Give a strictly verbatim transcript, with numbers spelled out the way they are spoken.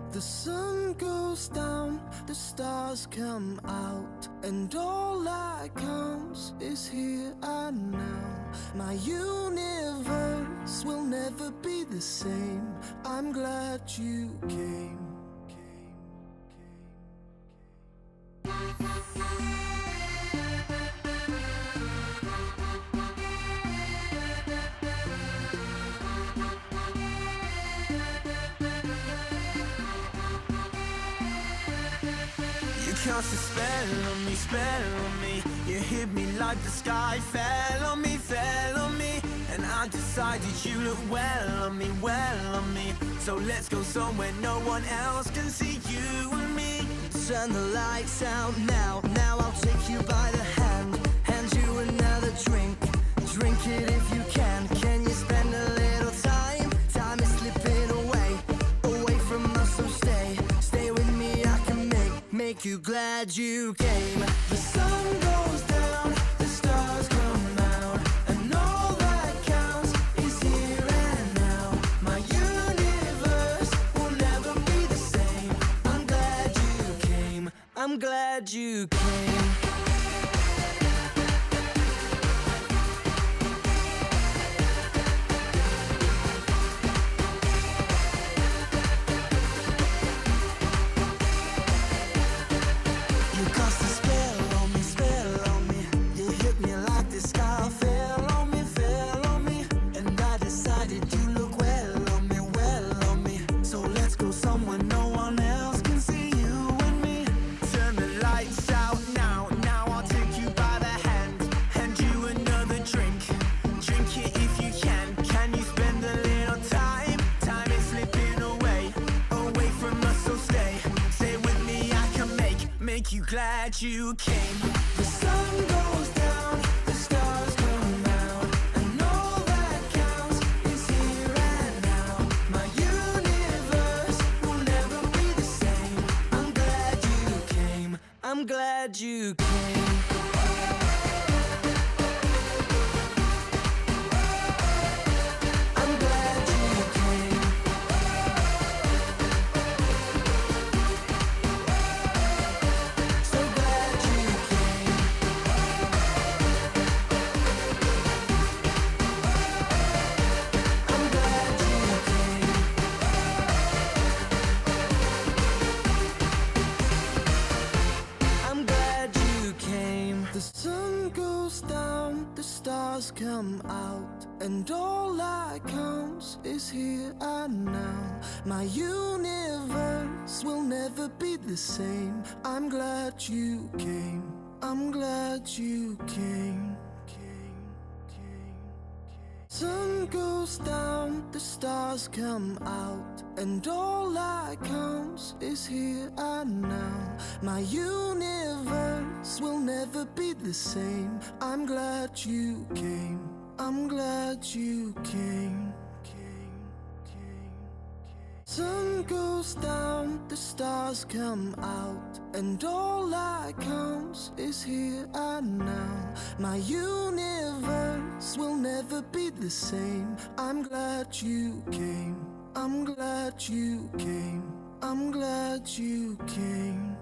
The sun goes down, the stars come out, and all that counts is here and now. My universe will never be the same. I'm glad you came. Cast a spell on me, spell on me. You hit me like the sky fell on me, fell on me. And I decided you look well on me, well on me. So let's go somewhere no one else can see you and me. Turn the lights out now, now I'll take you by the hand, hand you another drink, drink it if you can. Can you spend a little time? Time is slipping away, away from us, so stay, stay with me. I can make, make you glad you came. The sun goes down, the stars come out, and all that counts is here and now. My universe will never be the same. I'm glad you came, I'm glad you came. Make you glad you came. The sun goes down, the stars come out, and all that counts is here and now. My universe will never be the same. I'm glad you came, I'm glad you came. The sun goes down, the stars come out, and all that counts is here and now. My universe will never be the same. I'm glad you came, I'm glad you came. Sun goes down, the stars come out, and all that counts is here and now. My universe will never be the same. I'm glad you came, I'm glad you came. Sun goes down, the stars come out, and all that counts is here and now. My universe will never be the same. I'm glad you came, I'm glad you came, I'm glad you came.